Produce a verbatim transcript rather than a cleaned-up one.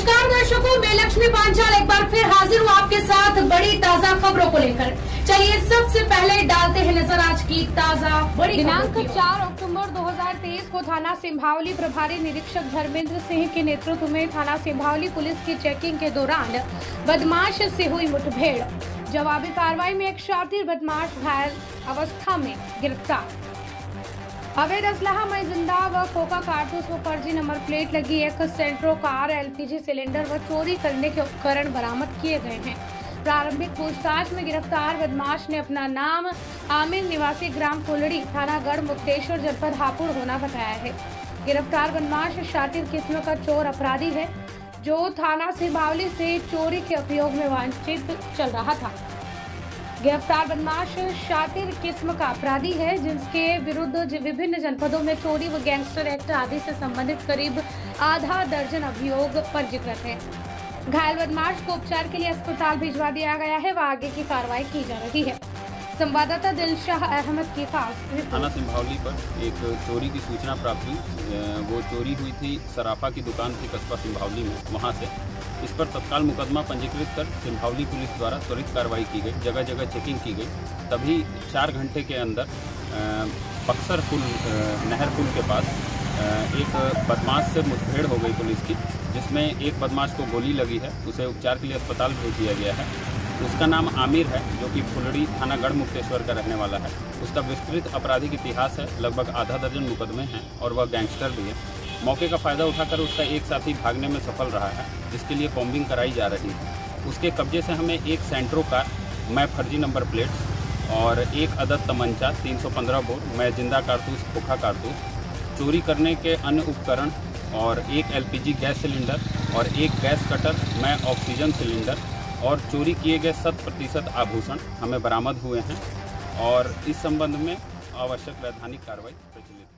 नमस्कार दर्शकों, मैं लक्ष्मी पांचाल एक बार फिर हाजिर हूँ आपके साथ बड़ी ताजा खबरों को लेकर। चलिए सबसे पहले डालते हैं नजर आज की ताजा बड़ी दिनांक चार अक्टूबर दो हज़ार तेईस को थाना सिंभावली प्रभारी निरीक्षक धर्मेंद्र सिंह के नेतृत्व में थाना सिंभावली पुलिस की चेकिंग के दौरान बदमाश से हुई मुठभेड़। जवाबी कार्रवाई में एक शातिर बदमाश घायल अवस्था में गिरफ्तार। अवैध असलाह में जिंदा व खोखा कारतूस व फर्जी नंबर प्लेट लगी एक सेंट्रो कार, एलपीजी सिलेंडर व चोरी करने के उपकरण बरामद किए गए हैं। प्रारंभिक पूछताछ में गिरफ्तार बदमाश ने अपना नाम आमिर निवासी ग्राम फुलड़ी, थाना गढ़ मुक्तेश्वर, जनपद हापुड़ होना बताया है। गिरफ्तार बदमाश शातिर किस्म का चोर अपराधी है जो थाना सिंभावली से चोरी के उपयोग में वांछित चल रहा था। गिरफ्तार बदमाश शातिर किस्म का अपराधी है जिसके विरुद्ध विभिन्न जनपदों में चोरी व गैंगस्टर एक्ट आदि से संबंधित करीब आधा दर्जन अभियोग पंजीकृत हैं। घायल बदमाश को उपचार के लिए अस्पताल भिजवा दिया गया है व आगे की कार्रवाई की जा रही है। संवाददाता दिलशाह अहमद की खास रिपोर्ट। थाना सिंभावली पर एक चोरी की सूचना प्राप्त हुई। वो चोरी हुई थी सराफा की दुकान थी कस्बा सिंभावली में, वहाँ से इस पर तत्काल मुकदमा पंजीकृत कर सिंभावली पुलिस द्वारा त्वरित कार्रवाई की गई। जगह जगह चेकिंग की गई। तभी चार घंटे के अंदर बक्सर पुल, नहर पुल के पास एक बदमाश से मुठभेड़ हो गई पुलिस की, जिसमें एक बदमाश को गोली लगी है। उसे उपचार के लिए अस्पताल भेज दिया गया है। उसका नाम आमिर है जो कि फुलड़ी थाना गढ़ मुक्तेश्वर का रहने वाला है। उसका विस्तृत आपराधिक इतिहास है, लगभग आधा दर्जन मुकदमे हैं और वह गैंगस्टर भी है। मौके का फायदा उठाकर उसका एक साथी भागने में सफल रहा है, जिसके लिए कॉम्बिंग कराई जा रही है। उसके कब्जे से हमें एक सेंट्रो कार, मैं फर्जी नंबर प्लेट्स और एक अदद तमंचा, तीन सौ पंद्रह बोर, मैं जिंदा कारतूस, खोखा कारतूस, चोरी करने के अन्य उपकरण और एक एलपीजी गैस सिलेंडर और एक गैस कटर, मैं ऑक्सीजन सिलेंडर और चोरी किए गए शत प्रतिशत आभूषण हमें बरामद हुए हैं और इस संबंध में आवश्यक वैधानिक कार्रवाई प्रचलित है।